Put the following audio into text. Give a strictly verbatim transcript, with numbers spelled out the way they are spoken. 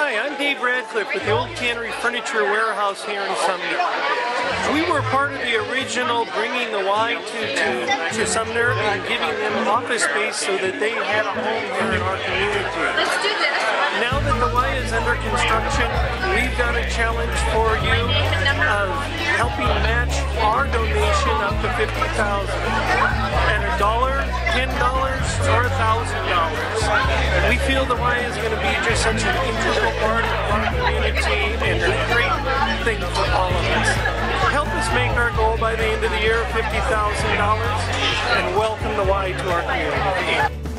Hi, I'm Dave Radcliffe with the old Cannery Furniture Warehouse here in Sumner. We were part of the original bringing the Y to, to, to Sumner and giving them office space so that they had a home here in our community. Let's do this. Now that the Y is under construction, we've got a challenge for you of helping match our donation up to fifty thousand dollars. At a dollar, ten dollars, or a thousand dollars. We feel the Y is going to be just such an integral part of our community and a great thing for all of us. Help us make our goal by the end of the year of fifty thousand dollars and welcome the Y to our community.